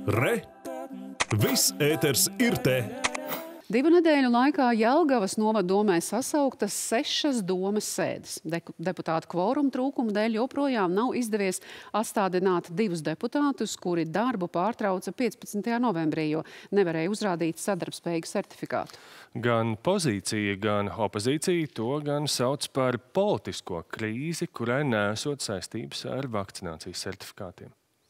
Re! Viss ēters ir te! 2 nedēļu laikā Jelgavas novaddomē sasauktas 6 domes sēdes. Deputātu kvoruma trūkuma dēļ joprojām nav izdevies atstādināt 2 deputātus, kuri darbu pārtrauca 15. novembrī, jo nevarēja uzrādīt sadarbspējīgu certifikātu. Gan pozīcija, gan opozīcija to gan sauc par politisko krīzi, kurai nesot saistības ar vakcinācijas certifikātiem.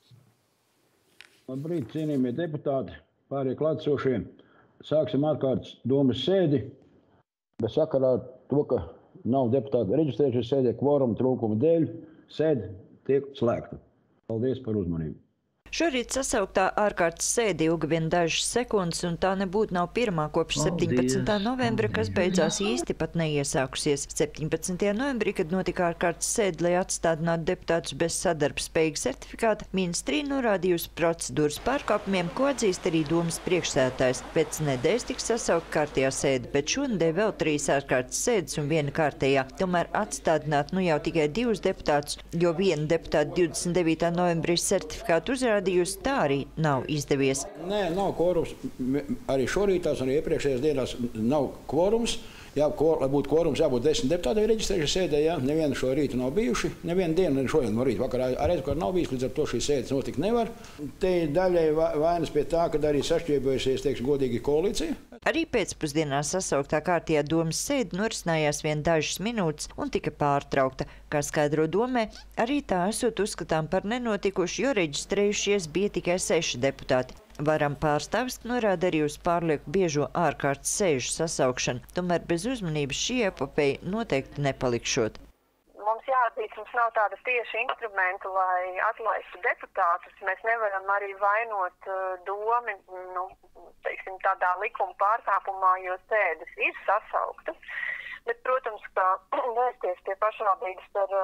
Labrīt, cienījamie deputāti, pārējie klātesošie. Sāksim ārkārtas domes sēdi, bet sakarā ar to, ka nav deputāti reģistrējušies sēdē kvoruma trūkuma dēļ, sēde tiek slēgta. Paldies par uzmanību. Šorīt sasauktā ārkārtas sēde ilga vien dažas sekundes, un tā nebūtu nav pirmā kopš 17. novembra, kas beidzās īsti pat neiesākusies. 17. novembrī, kad notika ārkārtas sēde, lai atstādinātu deputātus bez sadarbspējīga certifikāta, ministrija norādījusi procedūras pārkāpumiem, ko atzīst arī domas priekšsēdētājs. Pēc nedēļas tiks sasaukt kārtējā sēde, bet šonedēļ vēl 3 ārkārtas sēdes un 1 kārtējā. Tomēr atstādināt nu jau tikai 2 deputātus, jo 1 deputāta 29. novembrī certifikātu uzrādījusi, tā arī nav izdevies. Nē, nav kvorums. Arī šorītās un iepriekšējās dienās nav kvorums. Lai būtu kvorums, jābūt 10 deputātiem reģistrējušies sēdē. Nevienu šo rītu nav bijuši. Nevienu dienu, ne šodien no rīta vakarā arī nav bijis, līdz ar to šīs sēdes notikt nevar. Te daļai vainas pie tā, ka arī sašķiepojusies, teikšu, godīgi koalīcija. Arī pēcpusdienā sasauktā kārtējā domes sēde norisinājās vien dažas minūtes un tika pārtraukta. Kā skaidro domē, arī tā esot uzskatām par nenotikuši, jo reģistrējušies bija tikai 6 deputāti. Varam pārstāvis norāda arī uz pārlieku biežo ārkārtas sēžu sasaukšanu, tomēr bez uzmanības šī epopeja noteikti nepalikšot. Mums jāatzīst, mums nav tāda tieša instrumenta, lai atlaistu deputātus. Mēs nevaram arī vainot domi, teiksim, tādā likuma pārkāpumā, jo sēdes ir sasauktas. Bet, protams, ka vērsties pie pašvaldības ar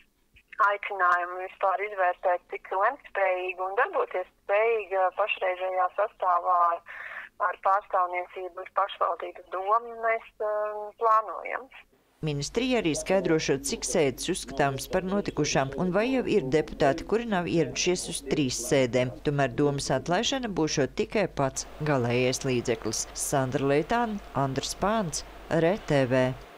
aicinājumu vispār izvērtēt, cik lemtspējīgi un darboties spējīga pašreizējā sastāvā ar pārstāvniecību uz pašvaldības domu mēs plānojam. Ministrija arī skaidrošot, cik sēdes uzskatāms par notikušām un vai jau ir deputāti, kuri nav ieradušies uz 3 sēdēm. Tomēr domas atlaišana būšot tikai pats galējais līdzeklis. Sandra Leitāna, Andris Pāns, RTV.